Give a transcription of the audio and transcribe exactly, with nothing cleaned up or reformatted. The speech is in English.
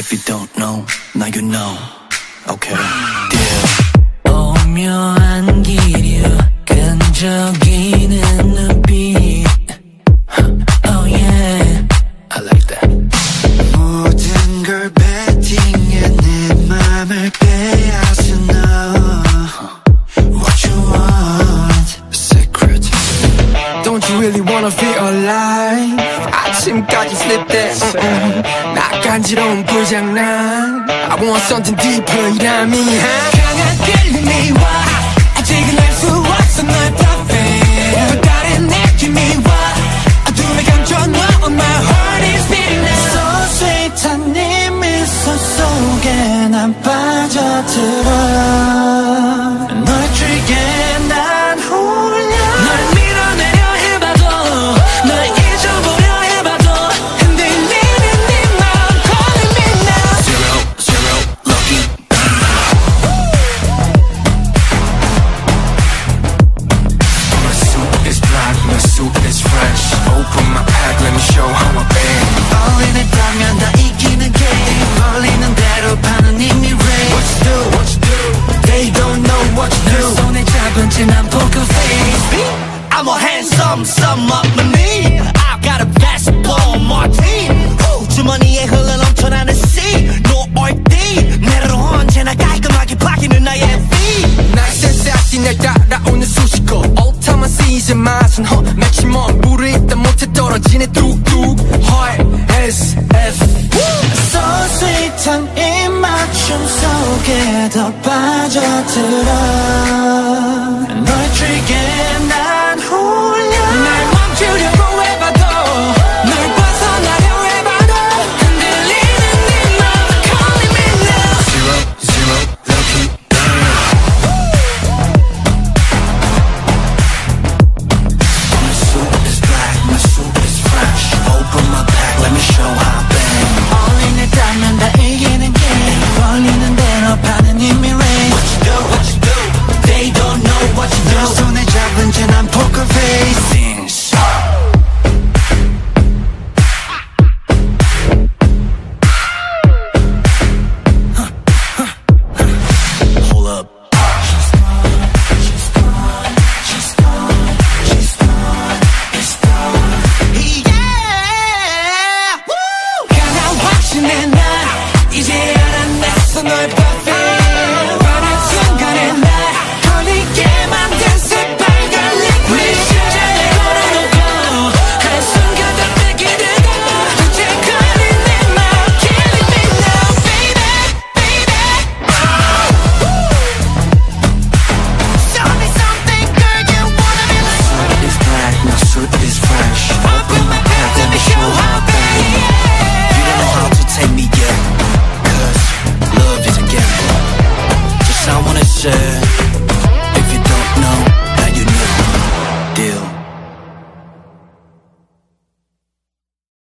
If you don't know, now you know. Okay, deal. 오묘한 기류 끈적이는 눈빛. Oh yeah, I like that. 모든 걸 betting해 내 맘을 빼앗아 너. What you want? Secret. Don't you really wanna feel alive? 아침까지 sleep that uh-uh. 나 간지러운 불장난 I want something deeper 이라미 강한 끌림이 와 아직은 알 수 없어 너의 perfect 또 다른 느낌이 와 어둠에 감춰 너 My heart is beating now So sweet한 네 미소 속에 난 빠져들어 널 주위에 난 홀려 널 밀어내려 해봐도 널 잊어보려 해봐도 흔들리는 네 맘 calling me now Zero, zero, lucky My suit is black, my suit is fresh Open my pack, let me show how I bang 어린애 따면 다 이기는 game 벌리는 대로 파는 이미 rain What you do, what you do They don't know what you do 널 손에 잡은 채 난 poker face I'm a handsome summer me I've got a basketball on my team Ooh, 주머니에 흘러 넘쳐나는 sea No 얼띠 내로 언제나 깔끔하게 바뀌는 나의 fee Nice and sassy 날 따라오는 수식어 Old time I see 이제 맛은 허 맥시멈 물을 일단 못해 떨어지네 뚝뚝 Heart S F So sweet한 이 맞춤 속에 더 빠져들어 널 주위에 난 홀려 날 멈추려고 해봐도 널 벗어나려 해봐도 흔들리는 네 맘 calling me now Zero, zero, lucky My suit is black, my suit is fresh Open my pack, let me show how I bang 어린애 따면 다 이기는 game 벌리는 대로 파는 이미 rain What you do, what you do They don't know what you do 널 손에 잡은 채 난 poker face Things Hold up Yeah Woo 강한 확신의 날 이제 알아냈어 너의 perfect 바란 순간에 날 걸리게 만든 새빨간 liquid 심장에 걸어놓고 한순간 다 뺏게 되고 두채거린 내 맘 killing me now baby baby Show me something girl you wanna be like My suit is black, my suit is fresh Open my pack, let me show how I bang You don't know how to take me yet Cause love is a gamble Just I wanna say